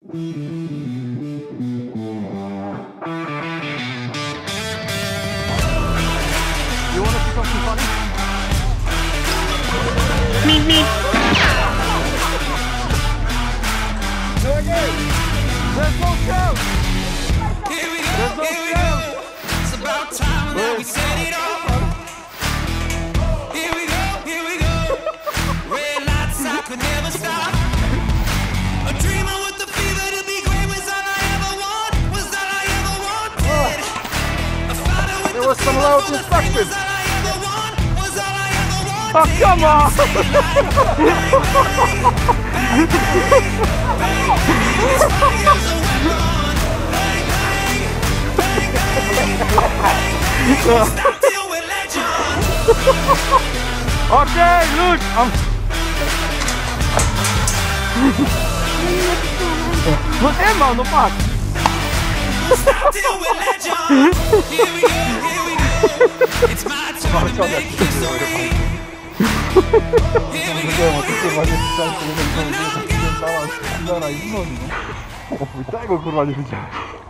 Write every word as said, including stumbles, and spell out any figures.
You wanna see something funny? Me, me. There's no show! Here we There's go, no here we show! go. It's about time that we set it off. Here we go, here we go. Red lights, I could never stop. A dreamer with the fever to be great was all I ever want. Was all I ever wanted. A fighter with There the was some fever loud for the destruction. fame was all I ever want. Was all I ever wanted. Oh, come on! Okay, look, I'm... Look, Emma, no patrz! It's my turn to make history. Here we go, Kurwa, nie słyszałem, że nie wiem, co jest, że dalej, no, no, i tego kurwa nie widziałem.